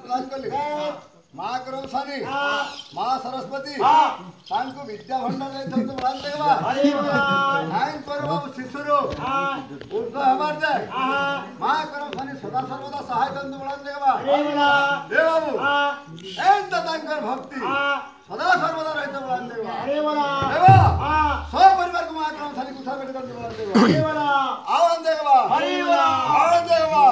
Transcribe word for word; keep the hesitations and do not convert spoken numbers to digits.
प्रदान कले माँ करमसानी माँ सरस्वती तांको विद्या भंडार देथन तो बलान देवा नाइन पर बाबू शिशुरो उर्ध हमार जाय माँ करमसानी सदा सर्वदा सहाय दन तो बलान देवा दे बाबू एंत तांकर भक्ति सदा सर्वदा रहते बलान देवा देवा सब परिवार को माँ करमसानी कुथा बेटे दन तो बलान देवा आवन देवा आवन देवा